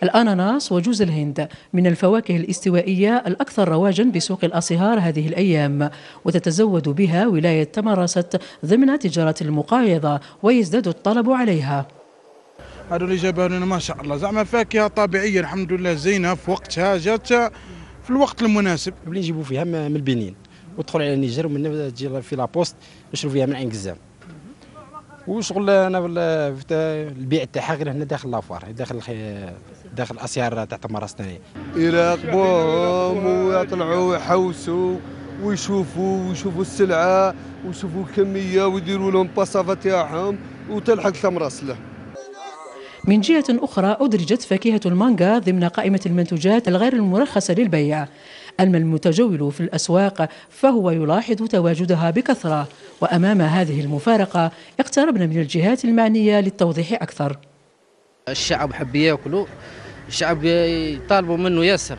الأناناس وجوز الهند من الفواكه الاستوائية الأكثر رواجا بسوق الأصهار هذه الأيام، وتتزود بها ولاية تمرست ضمن تجارة المقايضة ويزداد الطلب عليها. هذول اللي جابوا لنا ما شاء الله زعما فاكهة طبيعية الحمد لله زينة في وقتها، جات في الوقت المناسب. اللي نجيبوا فيها من البنين وتدخل على النيجر ومن تجي في لابوست نشرو فيها من عين قزام. وشغل انا البيع تاعها غير هنا داخل لافوار، داخل الاسيار تاع تمرست ثاني. يراقبوهم ويطلعوا يحوسوا ويشوفوا السلعه ويشوفوا الكميه ويديروا لهم باسافا تاعهم وتلحق تمرست له. من جهة أخرى أدرجت فاكهة المانجا ضمن قائمة المنتوجات الغير المرخصة للبيع. أما المتجول في الأسواق فهو يلاحظ تواجدها بكثرة، وأمام هذه المفارقة اقتربنا من الجهات المعنية للتوضيح أكثر. الشعب حب ياكلوا، الشعب يطالبوا منه ياسر.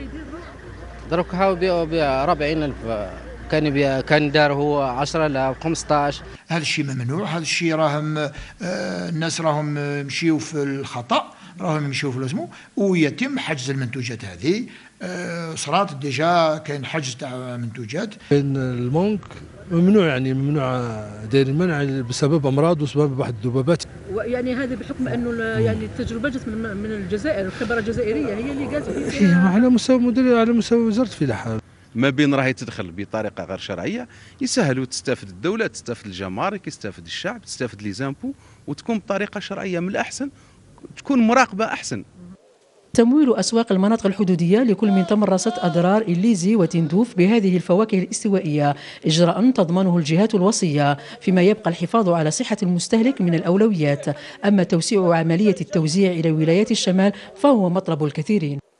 دروك هاو بيع 40,000 كان دار هو 10,000 15. هذا الشيء ممنوع، هذا الشيء راهم الناس راهم مشيوا في الخطأ، راهم يمشيوا في الاسمو، ويتم حجز المنتوجات هذه. صارت ديجا كاين حجز تاع منتوجات. المونك ممنوع، يعني ممنوع داير المنع بسبب امراض وسبب واحد الذبابات. يعني هذا بحكم انه يعني التجربه جت من الجزائر، الخبره الجزائريه هي اللي قالت على مستوى مدير، على مستوى وزاره الفلاحه. ما بين راهي تدخل بطريقه غير شرعيه يسهلوا، تستافد الدوله، تستافد الجمارك، يستافد الشعب، تستافد لي زامبو، وتكون بطريقه شرعيه من الاحسن، تكون مراقبه احسن. تمويل أسواق المناطق الحدودية لكل من تمرست أضرار إليزي وتندوف بهذه الفواكه الاستوائية إجراء تضمنه الجهات الوصية، فيما يبقى الحفاظ على صحة المستهلك من الأولويات. أما توسيع عملية التوزيع إلى ولايات الشمال فهو مطلب الكثيرين.